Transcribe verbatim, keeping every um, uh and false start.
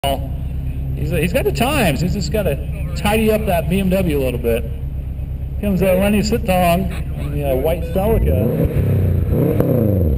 He's, he's got the times. He's just got to tidy up that B M W a little bit. Comes uh, Lenny Sitong in the uh, white Celica.